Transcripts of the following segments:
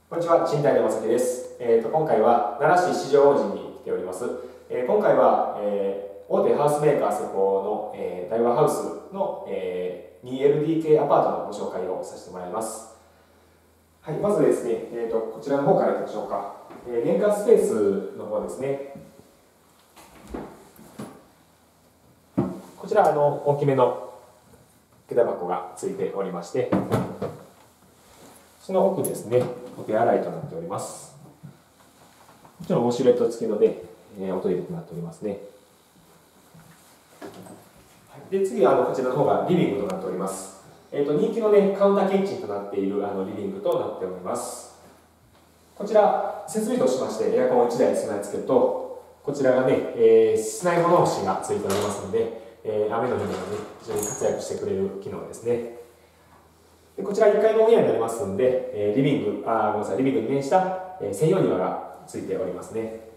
こんにちは、賃貸のまさきです。今回は奈良市四条大寺に来ております。今回は、大手ハウスメーカー施工の、大和ハウスの、2LDK アパートのご紹介をさせてもらいます。はい、まずですね、こちらの方からいきましょうか。玄関スペースの方ですね。こちら大きめの下駄箱がついておりまして、その奥ですね、お手洗いとなっております。もちろんウォシュレット付きので、おトイレとなっておりますね。で、次こちらの方がリビングとなっております。人気のね、カウンターキッチンとなっているリビングとなっております。こちら、設備としまして、エアコンを1台備え付けると、こちらがね、室内物干しが付いておりますので、雨の日にもね、非常に活躍してくれる機能ですね。でこちら1階のお部屋になりますので、リビングに面した専用庭がついておりますね。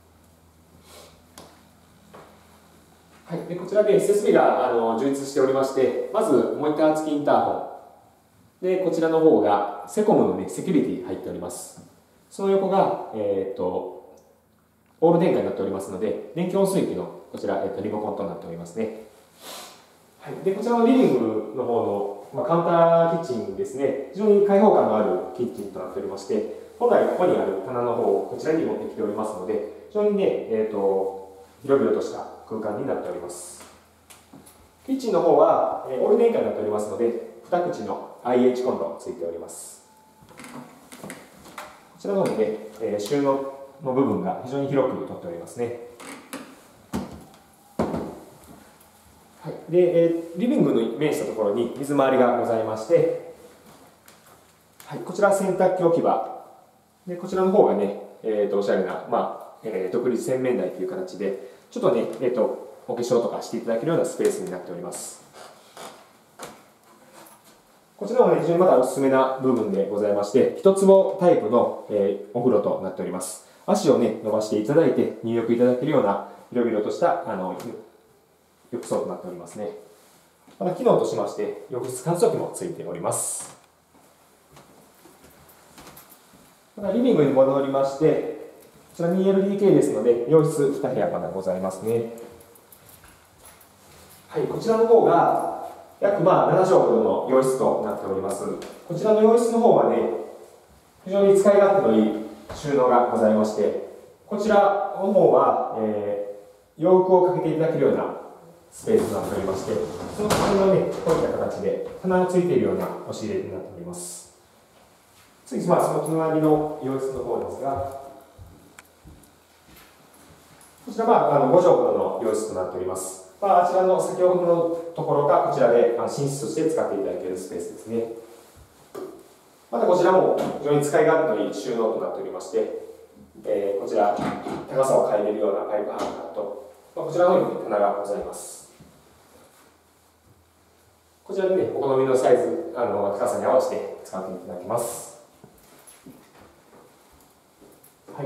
はい、でこちらで設備が充実しておりまして、まずモニター付きインターホン。で、こちらの方がセコムの、ね、セキュリティ入っております。その横が、オール電化になっておりますので、電気温水器のこちら、リモコンとなっておりますね。はい、でこちらのリビングの方のカウンターキッチンですね、非常に開放感のあるキッチンとなっておりまして、本来ここにある棚の方をこちらに持ってきておりますので、非常にね、広々とした空間になっております。キッチンの方は、オール電化になっておりますので、2口の IH コンロついております。こちらの方にね、収納の部分が非常に広くとっておりますね。はい、で、リビングに面したところに水回りがございまして、はい、こちら洗濯機置き場で、こちらの方がね、おしゃれな、独立洗面台という形で、ちょっとね、お化粧とかしていただけるようなスペースになっております。こちらもね、非常にまたおすすめな部分でございまして、一坪タイプの、お風呂となっております。足をね、伸ばしていただいて、入浴いただけるような広々とした浴槽となっておりますね。また機能としまして、浴室乾燥機もついております。またリビングに戻りまして、こちら 2LDK ですので、洋室2部屋までございますね。はい、こちらの方が約7畳ほどの洋室となっております。こちらの洋室の方はね、非常に使い勝手のいい収納がございまして、こちらの方は、洋服をかけていただけるようなスペースとなっておりまして、その隣のね、こういった形で棚がついているような押し入れになっております。次、その隣の洋室の方ですが、こちらは5畳ほどの洋室となっております。あちらの先ほどのところがこちらで寝室として使っていただけるスペースですね。またこちらも非常に使い勝手のいい収納となっておりまして、こちら高さを変えれるようなパイプハンガーと、こちらのように棚がございます。こちらでね、お好みのサイズ、高さに合わせて使っていただけます。はい。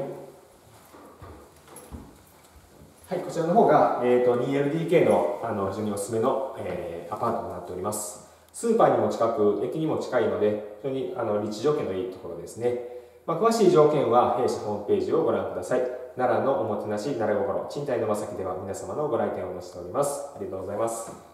はい、こちらの方が、2LDK の、非常におすすめの、アパートとなっております。スーパーにも近く、駅にも近いので、非常に立地条件のいいところですね。詳しい条件は弊社ホームページをご覧ください。奈良のおもてなし、奈良心、賃貸のまさきでは皆様のご来店をお待ちしております。ありがとうございます。